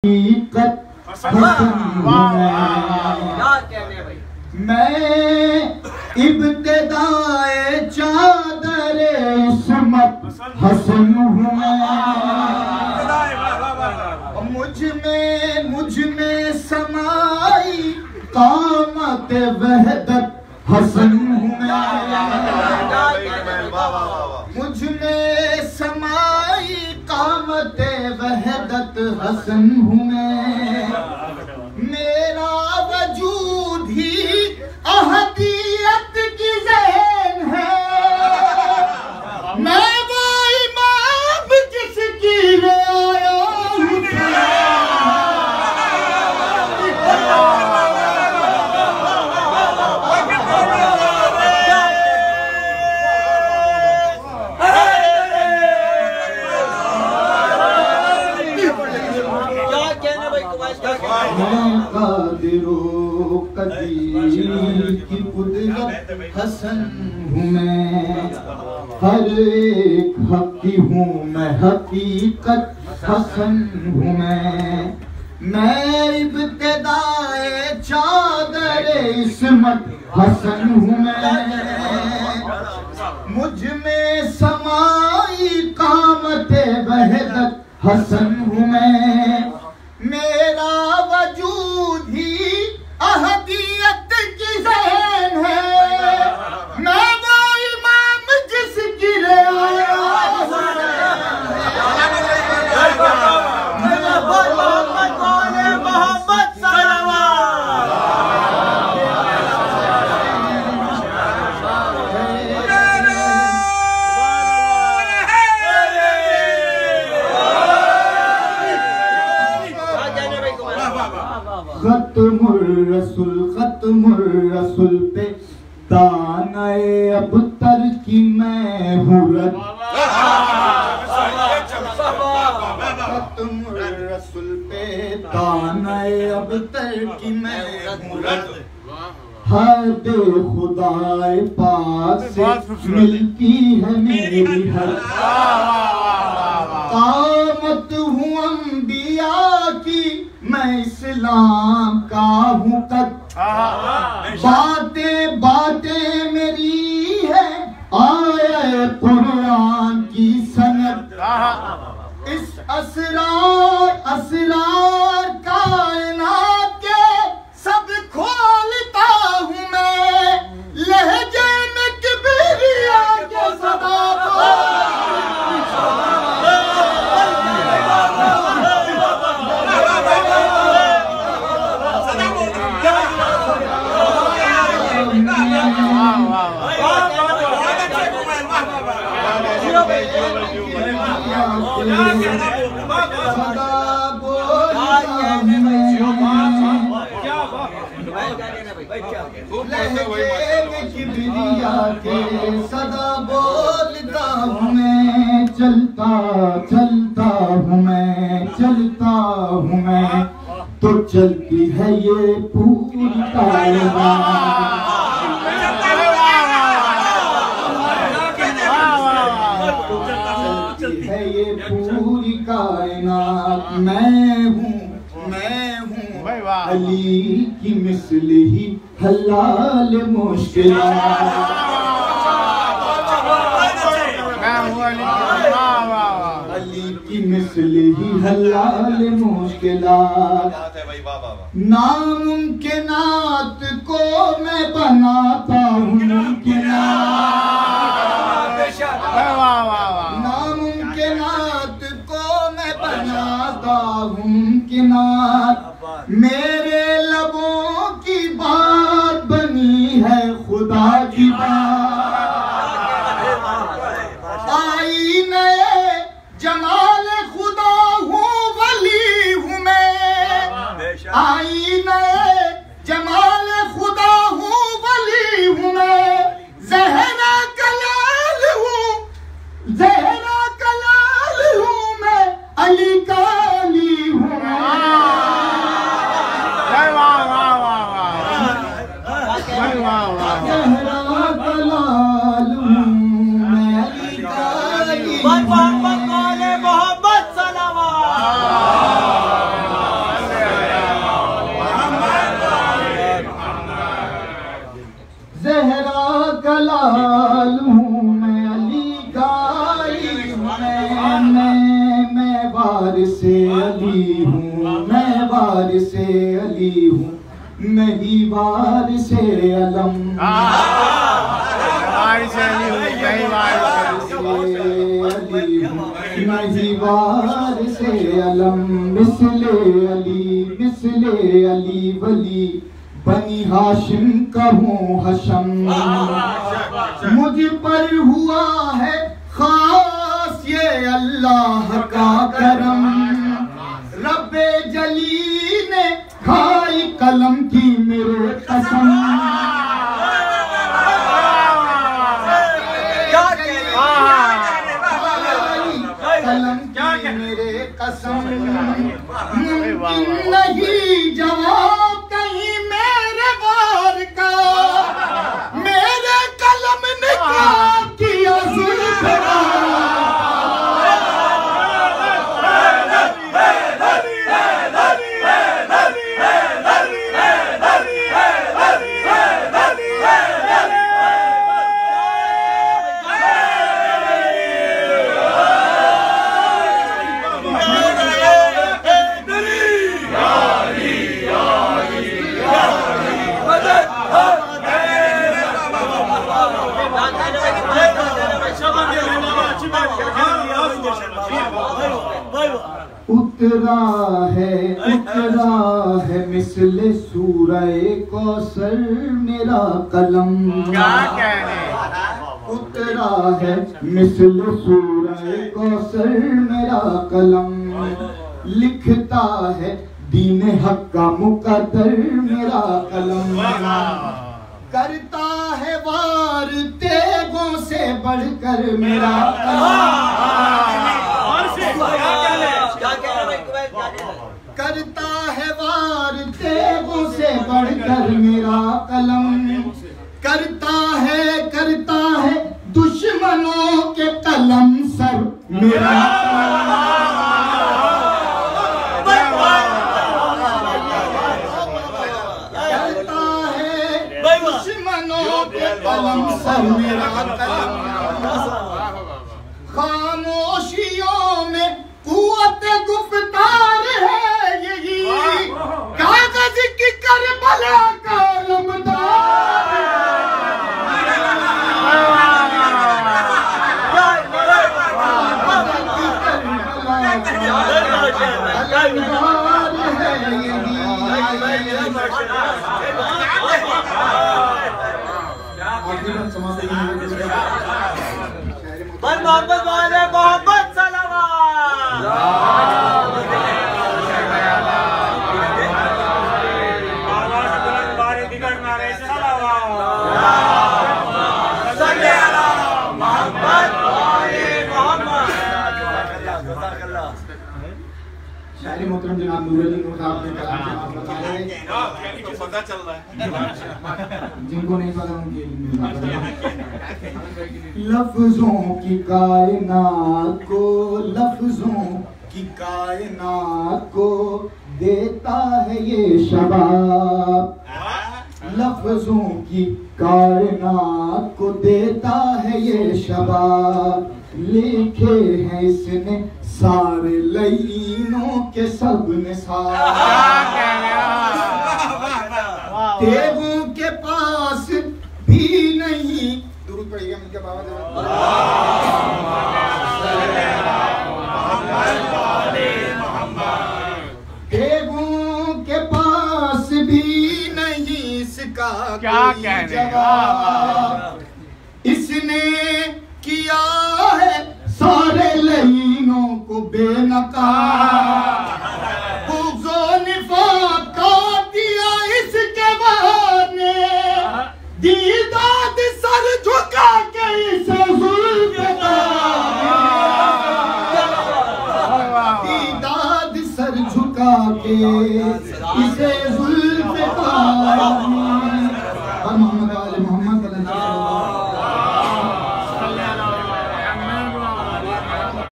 मैं इब्तिदाए चादरे इस्मत हसन हूँ मुझ में समाई कामत वहदत हसन हूँ मुझ में समाई कामत वहदत हसन हूँ मेरा वजूद ही अहदियत की ज़हन है मैं वो इमाम जिसकी रियाया की कुदरत हसन हूँ मैं हर एक हकी हूँ मैं हकीकत हसन हूँ मैं इब्तिदाए चादरे इस्मत हसन हूँ मुझ में समाई कामते वहदत हसन हूँ मेरा वजूद ही अहदियत की ज़हन है मैं वो इमाम जिसकी रियाया खत्मुर रसूल पे दानाए अबतर की मैं हूँ खत्मुर रसूल पे दानाए अबतर की मैं हूँ हद खुदाए पाक से मिलती है मेरी हर कामत हूँ अंबिया की मैं इस्लाम का हूँ कद बातें बातें मेरी है आया कुरान की सनद इस असरार कायनात के सब खोलता हूँ मैं लहजे में किबरिया के सदा सदा बोलता हूँ मैं चलता चलता हूँ मैं चलता हूँ मैं तो चलती है ये पूरी कायनात चलती है ये पूरी कायनात मैं हूँ अली की मिसल ही हलाल मुश्किल अली की मिसल ही हलाल मुश्किलात नामुमकिनात को मैं बनाता हूँ नामुमकिनात को मैं बनाता हूँ मुमकिनात मेरे लबों की बात बनी है खुदा की बात आई नए जमाल खुदा हूँ वली हूँ मैं आई नए जमाल खुदा हूँ वली हूँ मैं ज़हरा कलाल हूँ मैं अली का अली हूँ मैं अली हूँ, मैं वारिसे अली हूँ, नहीं वारिसे अलम। नहीं वारिसे अलम। मिसले अली वली, बनी हाशिम कहूँ हशम। मुझ पर हुआ है खास ये अल्लाह का करम, रब्बे जली ने खाई कलम की मेरे कसम। कलम की मेरे कसम। मुमकिन नहीं जवाब कहीं मेरे वार का, मेरे कलम ने क्या किया जुल्फ का। उतरा है मिसले सूरह कौसर मेरा कलम। क्या कहने? उतरा है मिसले सूरह कौसर मेरा कलम। लिखता है दीन हक का मुकद्दर मेरा कलम। करता है वार तेगों से बढ़कर मेरा कलम। करता है वार तेगों से बढ़कर मेरा कलम। करता है दुश्मनों के कलम सर मेरा करता है दुश्मनों के कलम सर मेरा कलम। खामोशियों में कुव्वत गुफ्तार है यही, कागज की करबला का लमदार। मोहम्मद वाले मोहम्मद शायरी मोहतरम जनाब नूरुद्दीन नूर साहब ने कलाम से आप बताए, पता चल रहा है जिनको नहीं पता उनके लफ्जों की कायनात को देता है ये शबाब। लफ्जों की कायनात को देता है ये शबाब। लिखे हैं इसने सारे लईनों के सब निसाब। तेगों के पास भी नहीं दुरूद पढ़िएगा मिलकर बाबा तेगों के पास भी नहीं इसका क्या जवाब। इसने किया है सारे लईनों को बेनकाब। बुग़्ज़ो निफ़ाक़ का दिया इसके बहाने, दीदाद सर झुका के इसे ज़ुल्फ़ का। दीदाद सर झुका के इसे ज़ुल्फ़ का।